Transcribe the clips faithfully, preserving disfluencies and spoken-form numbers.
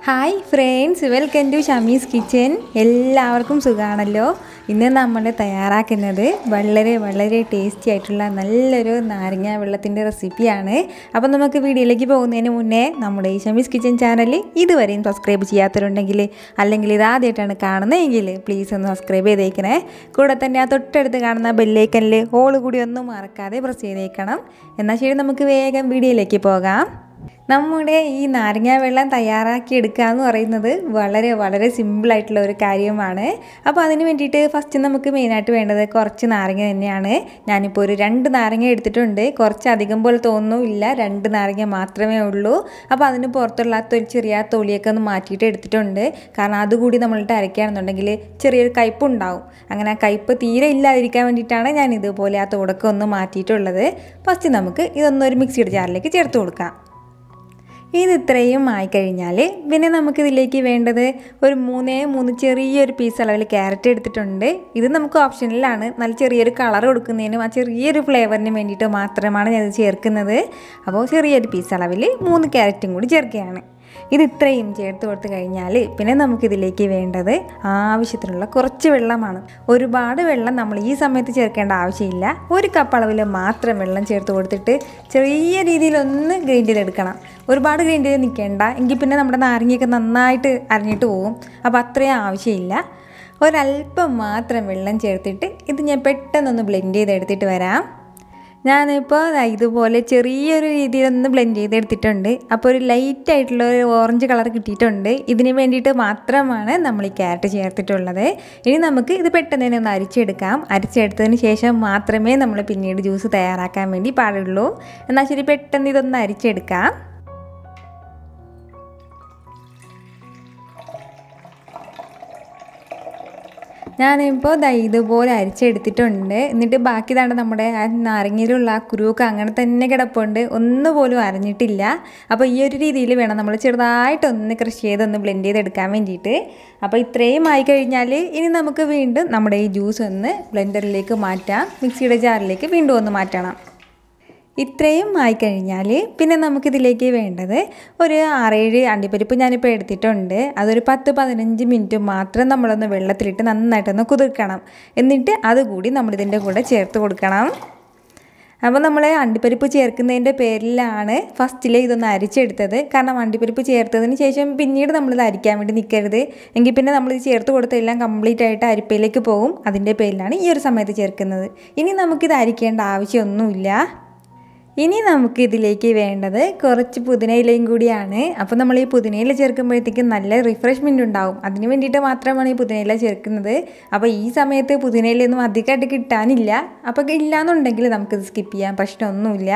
Hi friends, welcome to Shamees kitchen. എല്ലാവർക്കും സുഖമാണല്ലോ. ഇന്ന് നമ്മൾ തയ്യാറാക്കുന്നത് വളരെ വളരെ ടേസ്റ്റി ആയിട്ടുള്ള നല്ലൊരു നാരങ്ങ വെള്ളത്തിൻ്റെ റെസിപ്പിയാണ്. അപ്പോൾ നമുക്ക് വീഡിയോയിലേക്ക് പോകുന്നതിന് മുന്നേ നമ്മുടെ ഈ ഷമീസ് കിച്ചൻ ചാനൽ ഇതുവരെയും സബ്സ്ക്രൈബ് ചെയ്യാത്തവരുണ്ടെങ്കിൽ, അല്ലെങ്കിൽ ഇതാദ്യമായിട്ടാണ് കാണുന്നതെങ്കിൽ പ്ലീസ് ഒന്ന് സബ്സ്ക്രൈബ് ചെയ്തേക്കണേ. കൂടെ തന്നെ ആ തൊട്ടടുത്ത് കാണുന്ന ബെല്ലൈക്കനിൽ ഓൾ കൂടി ഒന്നും മറക്കാതെ പ്രസ് ചെയ്തേക്കണം. എന്നാൽ ശരി, നമുക്ക് വേഗം വീഡിയോയിലേക്ക് പോകാം. നമ്മുടെ ഈ നാരങ്ങ വെള്ളം തയ്യാറാക്കി എടുക്കുക എന്ന് പറയുന്നത് വളരെ വളരെ സിമ്പിളായിട്ടുള്ള ഒരു കാര്യമാണ്. അപ്പോൾ അതിന് വേണ്ടിയിട്ട് ഫസ്റ്റ് നമുക്ക് മെയിനായിട്ട് വേണ്ടത് കുറച്ച് നാരങ്ങ തന്നെയാണ്. ഞാനിപ്പോൾ ഒരു രണ്ട് നാരങ്ങ എടുത്തിട്ടുണ്ട്. കുറച്ച് അധികം പോലെ തോന്നുന്നില്ല, രണ്ട് നാരങ്ങ മാത്രമേ ഉള്ളൂ. അപ്പോൾ അതിന് പുറത്തുള്ള ചെറിയ തൊലിയൊക്കെ ഒന്ന് മാറ്റിയിട്ട് എടുത്തിട്ടുണ്ട്. കാരണം അതുകൂടി നമ്മളിട്ട് അരയ്ക്കുകയാണെന്നുണ്ടെങ്കിൽ ചെറിയൊരു കയ്പ്പ് ഉണ്ടാവും. അങ്ങനെ ആ കയ്പ്പ് തീരെ ഇല്ലാതിരിക്കാൻ വേണ്ടിയിട്ടാണ് ഞാൻ ഇതുപോലെ ആ തോടൊക്കെ ഒന്ന് മാറ്റിയിട്ടുള്ളത്. ഫസ്റ്റ് നമുക്ക് ഇതൊന്നൊരു മിക്സിയുടെ ജാറിലേക്ക് ചേർത്ത് കൊടുക്കാം. ഇത് ഇത്രയും ആയിക്കഴിഞ്ഞാൽ പിന്നെ നമുക്കിതിലേക്ക് വേണ്ടത് ഒരു മൂന്നേ മൂന്ന് ചെറിയൊരു പീസ് അളവിൽ ക്യാരറ്റ് എടുത്തിട്ടുണ്ട്. ഇത് നമുക്ക് ഓപ്ഷനിലാണ്. നല്ല ചെറിയൊരു കളർ കൊടുക്കുന്നതിനും ആ ചെറിയൊരു ഫ്ലേവറിന് വേണ്ടിയിട്ട് മാത്രമാണ് ഞാനിത് ചേർക്കുന്നത്. അപ്പോൾ ചെറിയൊരു പീസ് അളവിൽ മൂന്ന് ക്യാരറ്റും കൂടി ചേർക്കുകയാണ്. ഇത് ഇത്രയും ചേർത്ത് കൊടുത്ത് കഴിഞ്ഞാൽ പിന്നെ നമുക്കിതിലേക്ക് വേണ്ടത് ആവശ്യത്തിനുള്ള കുറച്ച് വെള്ളമാണ്. ഒരുപാട് വെള്ളം നമ്മൾ ഈ സമയത്ത് ചേർക്കേണ്ട ആവശ്യമില്ല. ഒരു കപ്പ് അളവിൽ മാത്രം വെള്ളം ചേർത്ത് കൊടുത്തിട്ട് ചെറിയ രീതിയിലൊന്ന് ഗ്രൈൻഡ് ചെയ്തെടുക്കണം. ഒരുപാട് ഗ്രൈൻഡ് ചെയ്ത് നിൽക്കേണ്ട, എങ്കിൽ പിന്നെ നമ്മുടെ നാരങ്ങയൊക്കെ നന്നായിട്ട് അരഞ്ഞിട്ട് പോകും. അപ്പോൾ അത്രയും ആവശ്യമില്ല. ഒരല്പം മാത്രം വെള്ളം ചേർത്തിട്ട് ഇത് ഞാൻ പെട്ടെന്നൊന്ന് ബ്ലെൻഡ് ചെയ്തെടുത്തിട്ട് വരാം. ഞാനിപ്പോൾ ഇതുപോലെ ചെറിയൊരു രീതിയിലൊന്ന് ബ്ലെൻഡ് ചെയ്തെടുത്തിട്ടുണ്ട്. അപ്പോൾ ഒരു ലൈറ്റായിട്ടുള്ള ഒരു ഓറഞ്ച് കളർ കിട്ടിയിട്ടുണ്ട്. ഇതിന് വേണ്ടിയിട്ട് മാത്രമാണ് നമ്മൾ ഈ ക്യാരറ്റ് ചേർത്തിട്ടുള്ളത്. ഇനി നമുക്ക് ഇത് പെട്ടെന്ന് തന്നെ ഒന്ന് അരിച്ചെടുക്കാം. അരിച്ചെടുത്തതിന് ശേഷം മാത്രമേ നമ്മൾ പിന്നീട് ജ്യൂസ് തയ്യാറാക്കാൻ വേണ്ടി പാടുള്ളൂ. എന്നാൽ ശരി, പെട്ടെന്ന് ഇതൊന്ന് അരിച്ചെടുക്കാം. ഞാനിപ്പോൾ ദാ ഇതുപോലെ അരിച്ചെടുത്തിട്ടുണ്ട്. എന്നിട്ട് ബാക്കി താണ്ട് നമ്മുടെ ആ നാരങ്ങയിലുള്ള ആ കുരുവൊക്കെ അങ്ങനെ തന്നെ കിടപ്പുണ്ട്, ഒന്നുപോലും അരഞ്ഞിട്ടില്ല. അപ്പോൾ ഈ ഒരു രീതിയിൽ വേണം നമ്മൾ ചെറുതായിട്ടൊന്ന് ക്രഷ് ചെയ്തൊന്ന് ബ്ലെൻഡ് ചെയ്തെടുക്കാൻ വേണ്ടിയിട്ട്. അപ്പോൾ ഇത്രയും ആയിക്കഴിഞ്ഞാൽ ഇനി നമുക്ക് വീണ്ടും നമ്മുടെ ഈ ജ്യൂസ് ഒന്ന് ബ്ലെൻഡറിലേക്ക് മാറ്റാം. മിക്സിയുടെ ജാറിലേക്ക് വീണ്ടും ഒന്ന് മാറ്റണം. ഇത്രയും ആയിക്കഴിഞ്ഞാൽ പിന്നെ നമുക്കിതിലേക്ക് വേണ്ടത് ഒരു ആറേഴ് അണ്ടിപ്പരിപ്പ് ഞാനിപ്പോൾ എടുത്തിട്ടുണ്ട്. അതൊരു പത്ത് പതിനഞ്ച് മിനിറ്റ് മാത്രം നമ്മളൊന്ന് വെള്ളത്തിലിട്ട് നന്നായിട്ടൊന്ന് കുതിർക്കണം. എന്നിട്ട് അതുകൂടി നമ്മളിതിൻ്റെ കൂടെ ചേർത്ത് കൊടുക്കണം. അപ്പോൾ നമ്മൾ അണ്ടിപ്പരിപ്പ് ചേർക്കുന്നതിൻ്റെ പേരിലാണ് ഫസ്റ്റിൽ ഇതൊന്ന് അരിച്ചെടുത്തത്. കാരണം അണ്ടിപ്പരിപ്പ് ചേർത്തതിന് ശേഷം പിന്നീട് നമ്മളിത് അരിക്കാൻ വേണ്ടി നിൽക്കരുത്. എങ്കിൽ പിന്നെ നമ്മളിത് ചേർത്ത് കൊടുത്തെല്ലാം കംപ്ലീറ്റ് ആയിട്ട് അരിപ്പയിലേക്ക് പോകും. അതിൻ്റെ പേരിലാണ് ഈ ഒരു സമയത്ത് ചേർക്കുന്നത്. ഇനി നമുക്കിത് അരിക്കേണ്ട ആവശ്യമൊന്നുമില്ല. ഇനി നമുക്ക് ഇതിലേക്ക് വേണ്ടത് കുറച്ച് പുതിനയിലയും കൂടിയാണ്. അപ്പോൾ നമ്മൾ ഈ പുതിനയില ചേർക്കുമ്പോഴത്തേക്കും നല്ല റിഫ്രഷ്മെൻ്റ് ഉണ്ടാവും. അതിന് വേണ്ടിയിട്ട് മാത്രമാണ് ഈ പുതിനയില ചേർക്കുന്നത്. അപ്പോൾ ഈ സമയത്ത് പുതിനയിലൊന്നും അധികമായിട്ട് കിട്ടാനില്ല. അപ്പോൾ ഇല്ലയെന്നുണ്ടെങ്കിൽ നമുക്കിത് സ്കിപ്പ് ചെയ്യാൻ പ്രശ്നമൊന്നുമില്ല.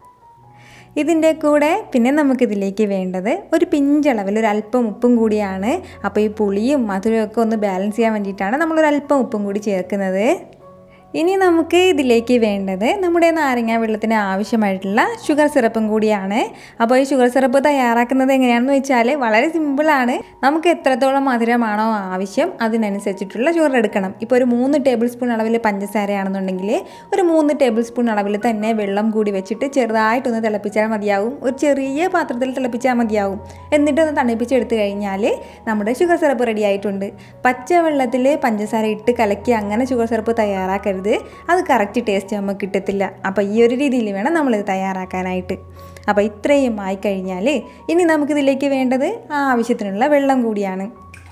ഇതിൻ്റെ കൂടെ പിന്നെ നമുക്കിതിലേക്ക് വേണ്ടത് ഒരു പിഞ്ചളവിൽ ഒരു അല്പം ഉപ്പും കൂടിയാണ്. അപ്പോൾ ഈ പുളിയും മധുരമൊക്കെ ഒന്ന് ബാലൻസ് ചെയ്യാൻ വേണ്ടിയിട്ടാണ് നമ്മളൊരല്പം ഉപ്പും കൂടി ചേർക്കുന്നത്. ഇനി നമുക്ക് ഇതിലേക്ക് വേണ്ടത് നമ്മുടെ നാരങ്ങ വെള്ളത്തിന് ആവശ്യമായിട്ടുള്ള ഷുഗർ സിറപ്പും കൂടിയാണ്. അപ്പോൾ ഈ ഷുഗർ സിറപ്പ് തയ്യാറാക്കുന്നത് എങ്ങനെയാണെന്ന് വെച്ചാൽ വളരെ സിമ്പിളാണ്. നമുക്ക് എത്രത്തോളം മധുരമാണോ ആവശ്യം അതിനനുസരിച്ചിട്ടുള്ള ഷുഗർ എടുക്കണം. ഇപ്പോൾ ഒരു മൂന്ന് ടേബിൾ സ്പൂൺ അളവിൽ പഞ്ചസാരയാണെന്നുണ്ടെങ്കിൽ ഒരു മൂന്ന് ടേബിൾ സ്പൂൺ അളവിൽ തന്നെ വെള്ളം കൂടി വെച്ചിട്ട് ചെറുതായിട്ടൊന്ന് തിളപ്പിച്ചാൽ മതിയാവും. ഒരു ചെറിയ പാത്രത്തിൽ തിളപ്പിച്ചാൽ മതിയാവും. എന്നിട്ടൊന്ന് തണുപ്പിച്ചെടുത്ത് കഴിഞ്ഞാൽ നമ്മുടെ ഷുഗർ സിറപ്പ് റെഡി ആയിട്ടുണ്ട്. പച്ചവെള്ളത്തിൽ പഞ്ചസാര ഇട്ട് കലക്കി അങ്ങനെ ഷുഗർ സിറപ്പ് തയ്യാറാക്കരുത്. അത് കറക്റ്റ് ടേസ്റ്റ് നമുക്ക് കിട്ടത്തില്ല. അപ്പോൾ ഈ ഒരു രീതിയിൽ വേണം നമ്മളിത് തയ്യാറാക്കാനായിട്ട്. അപ്പോൾ ഇത്രയും ആയിക്കഴിഞ്ഞാൽ ഇനി നമുക്കിതിലേക്ക് വേണ്ടത് ആവശ്യത്തിനുള്ള വെള്ളം കൂടിയാണ്.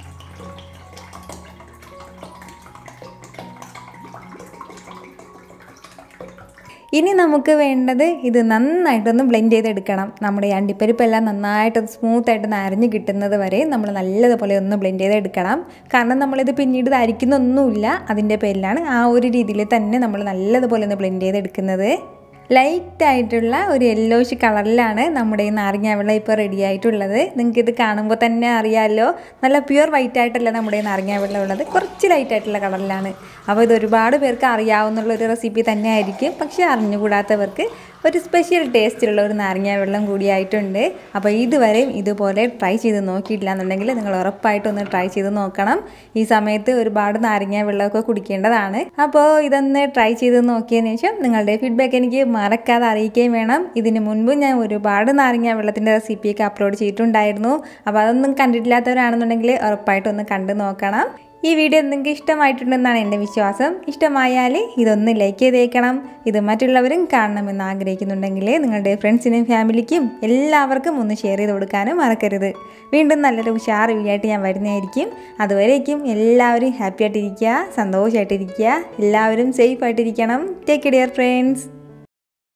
ഇനി നമുക്ക് വേണ്ടത് ഇത് നന്നായിട്ടൊന്ന് ബ്ലെൻഡ് ചെയ്തെടുക്കണം. നമ്മുടെ ഈ അണ്ടിപ്പരിപ്പെല്ലാം നന്നായിട്ടൊന്ന് സ്മൂത്തായിട്ട് അരഞ്ഞ് കിട്ടുന്നത് വരെ നമ്മൾ നല്ലതുപോലെ ഒന്ന് ബ്ലെൻഡ് ചെയ്തെടുക്കണം. കാരണം നമ്മളിത് പിന്നീട് ഇത് അരിക്കുന്നൊന്നുമില്ല. അതിൻ്റെ പേരിലാണ് ആ ഒരു രീതിയിൽ തന്നെ നമ്മൾ നല്ലതുപോലെ ഒന്ന് ബ്ലെൻഡ് ചെയ്തെടുക്കുന്നത്. ലൈറ്റായിട്ടുള്ള ഒരു യെല്ലോഷ് കളറിലാണ് നമ്മുടെ ഈ നാരങ്ങ വെള്ളം ഇപ്പോൾ റെഡി ആയിട്ടുള്ളത്. നിങ്ങൾക്കിത് കാണുമ്പോൾ തന്നെ അറിയാമല്ലോ, നല്ല പ്യുവർ വൈറ്റ് ആയിട്ടല്ല നമ്മുടെ ഈ നാരങ്ങ വെള്ളം ഉള്ളത്, കുറച്ച് ലൈറ്റായിട്ടുള്ള കളറിലാണ്. അപ്പോൾ ഇത് ഒരുപാട് പേർക്ക് അറിയാവുന്നുള്ളൊരു റെസിപ്പി തന്നെ ആയിരിക്കും. പക്ഷേ അറിഞ്ഞുകൂടാത്തവർക്ക് ഒരു സ്പെഷ്യൽ ടേസ്റ്റിലുള്ള ഒരു നാരങ്ങ വെള്ളം കൂടിയായിട്ടുണ്ട്. അപ്പോൾ ഇതുവരെയും ഇതുപോലെ ട്രൈ ചെയ്ത് നോക്കിയിട്ടില്ല എന്നുണ്ടെങ്കിൽ നിങ്ങൾ ഉറപ്പായിട്ടൊന്ന് ട്രൈ ചെയ്ത് നോക്കണം. ഈ സമയത്ത് ഒരുപാട് നാരങ്ങ വെള്ളമൊക്കെ കുടിക്കേണ്ടതാണ്. അപ്പോൾ ഇതൊന്ന് ട്രൈ ചെയ്ത് നോക്കിയതിന് ശേഷം നിങ്ങളുടെ ഫീഡ്ബാക്ക് എനിക്ക് മറക്കാതെ അറിയിക്കുകയും വേണം. ഇതിന് മുൻപ് ഞാൻ ഒരുപാട് നാരങ്ങ വെള്ളത്തിൻ്റെ റെസിപ്പിയൊക്കെ അപ്ലോഡ് ചെയ്തിട്ടുണ്ടായിരുന്നു. അപ്പോൾ അതൊന്നും കണ്ടിട്ടില്ലാത്തവരാണെന്നുണ്ടെങ്കിൽ ഉറപ്പായിട്ടൊന്ന് കണ്ടു നോക്കണം. ഈ വീഡിയോ നിങ്ങൾക്ക് ഇഷ്ടമായിട്ടുണ്ടെന്നാണ് എൻ്റെ വിശ്വാസം. ഇഷ്ടമായാൽ ഇതൊന്ന് ലൈക്ക് ചെയ്തേക്കണം. ഇത് മറ്റുള്ളവരും കാണണമെന്ന് ആഗ്രഹിക്കുന്നുണ്ടെങ്കിൽ നിങ്ങളുടെ ഫ്രണ്ട്സിനും ഫാമിലിക്കും എല്ലാവർക്കും ഒന്ന് ഷെയർ ചെയ്ത് കൊടുക്കാനും മറക്കരുത്. വീണ്ടും നല്ലൊരു ഉഷാർ വീഡിയോ ആയിട്ട് ഞാൻ വരുന്നതായിരിക്കും. അതുവരേക്കും എല്ലാവരും ഹാപ്പി ആയിട്ടിരിക്കുക, സന്തോഷമായിട്ടിരിക്കുക, എല്ലാവരും സേഫ് ആയിട്ടിരിക്കണം. Take care friends.